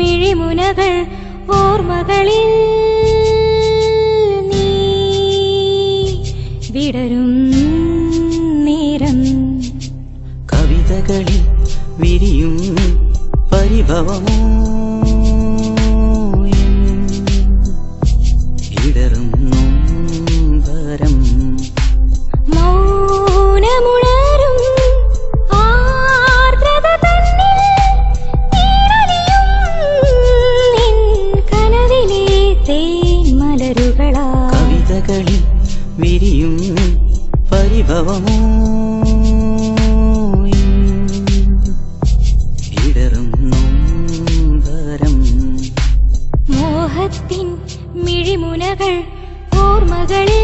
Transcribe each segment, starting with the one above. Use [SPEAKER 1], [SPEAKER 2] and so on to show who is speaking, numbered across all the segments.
[SPEAKER 1] മിഴിമുനകൾ ഓർമ്മകളിൽ നീ വിടരും നേരം
[SPEAKER 2] കവിതകളിൽ വിരിയും പരിഭവമോ ഇടറും നൊമ്പരം
[SPEAKER 1] മൗനമുണരും ആർദ്രത തന്നിൽ നീരലിയും നിൻ കനവിലെ തേൻമലരുകളാ
[SPEAKER 2] കവിതകളിൽ വിരിയും പരിഭവമോ ഇടറും നൊമ്പരം
[SPEAKER 1] മോഹത്തിൻ മിഴിമുനകൾ ഓർമ്മകളിൽ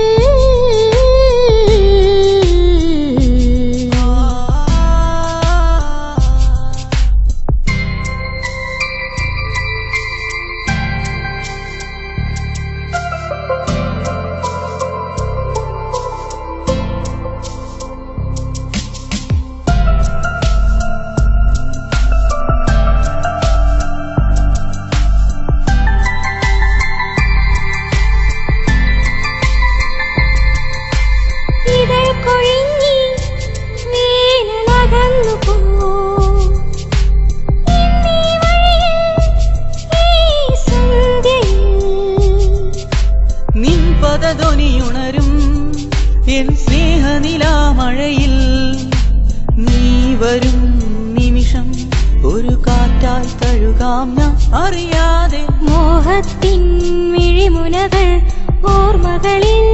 [SPEAKER 2] ധ്വനിയുണരും എൻ സ്നേഹനിലാമഴയിൽ നീ വരും നിമിഷം ഒരു കാറ്റായി തഴുകാം ഞാൻ അറിയാതെ
[SPEAKER 1] മോഹത്തിൻ മിഴിമുനകൾ ഓർമ്മകളിൽ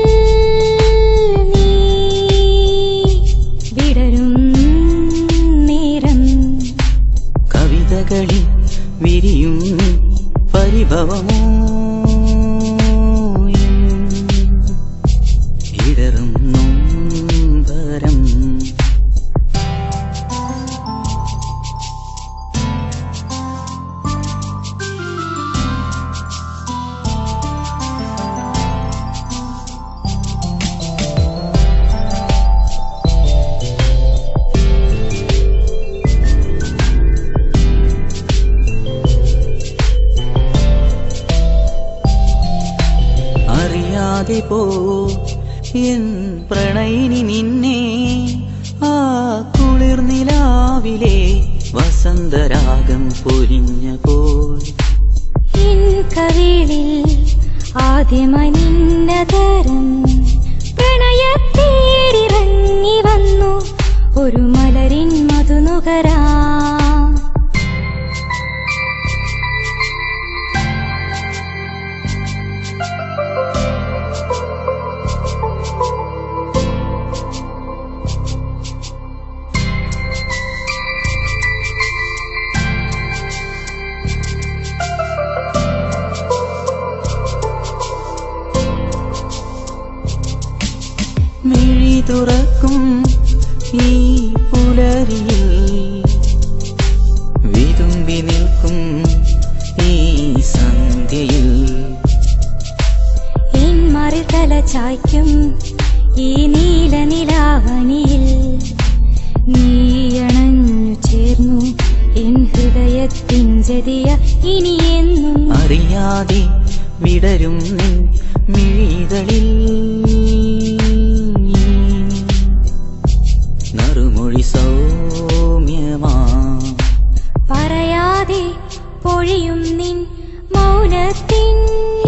[SPEAKER 1] നീ വിടരും നേരം
[SPEAKER 2] കവിതകളിൽ വിരിയും പരിഭവമോ ഇടറും നൊമ്പരം അറിയാതെ പോ എൻ പ്രണയിനി നിന്നെ ആ കുളിർനിലാവിലെ വസന്തരാഗം പൊലിഞ്ഞപ്പോൾ
[SPEAKER 1] എൻ കവിളിൽ ആദ്യമായി നിന്നതരം പ്രണയത്തേരിറങ്ങി വന്നു ഒരു മലരിൻ മധുനുകരാ
[SPEAKER 2] മിഴി തുറക്കും ഈ പുലരിയിൽ വിതുമ്പി നിൽക്കും ഈ സന്ധ്യയിൽ
[SPEAKER 1] എൻ മറുതല ചായ്ക്കും ഈ നീല നിലാവനിയിൽ നീയണഞ്ഞു ചേർന്നു എൻ ഹൃദയത്തിൻ ജതിയ ഇനിയെന്നും
[SPEAKER 2] അറിയാതെ വിടരും നിൻ മിഴികളിൽ നറുമൊഴി സൗമ്യമാ
[SPEAKER 1] പറയാതെ പൊഴിയും നിൻ മൗനത്തിൻ